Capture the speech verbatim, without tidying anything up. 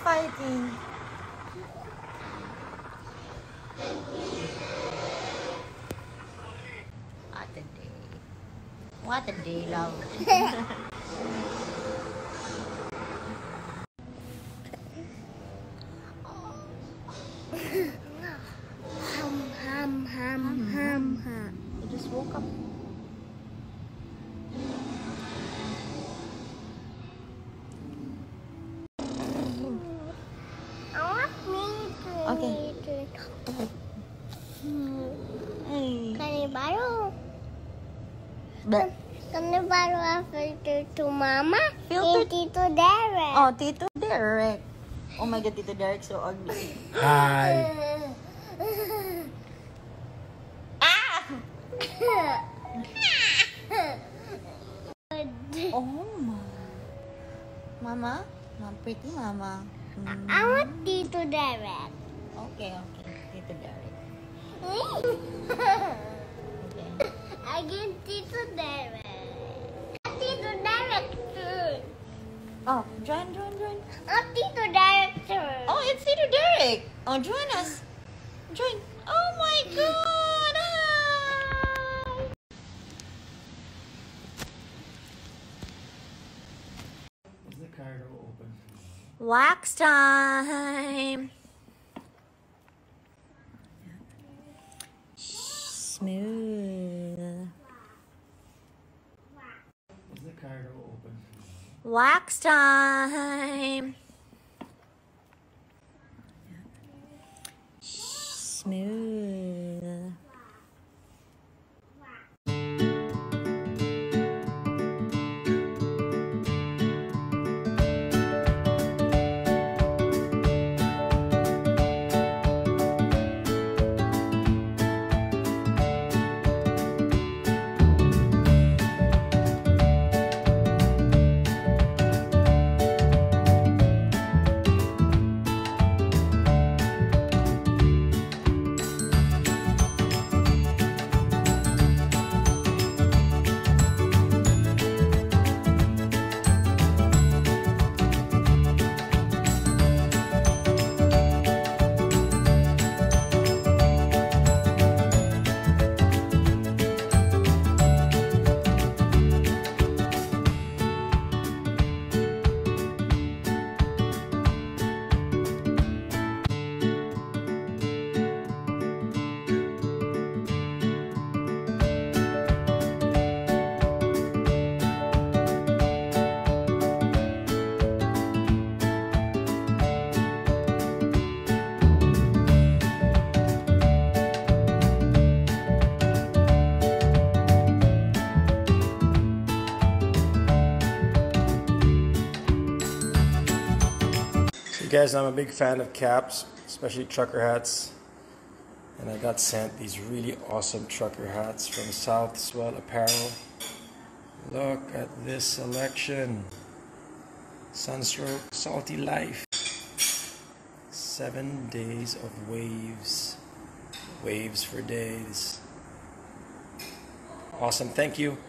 fighting. What a day. What a day, love. Hum, hum, hum, hum, hum. I just woke up. I want me to Okay. eat it. Hey. Kanibaro. But, Kanibaro filter to Mama Filter- and Tito Derek. oh, Tito Derek. Oh my God, Tito Derek, so ugly. Hi. Ah! Oh my. Mama? Mom, pretty mama. Mm. I want Tito Derek. Okay, okay. Tito Derek. Okay. I get Tito Derek. Tito Derek too. Oh, join, join, join. Oh, Tito Derek too. Oh, it's Tito Derek. Oh, join us. Join. Oh my God. Hi. Is the car door open? Wax time. Smooth. Is the car door open? Wax time. Smooth. You guys, I'm a big fan of caps, especially trucker hats. And I got sent these really awesome trucker hats from South Swell Apparel. Look at this selection. Sunstroke, Salty Life. Seven days of waves. Waves for days. Awesome, thank you.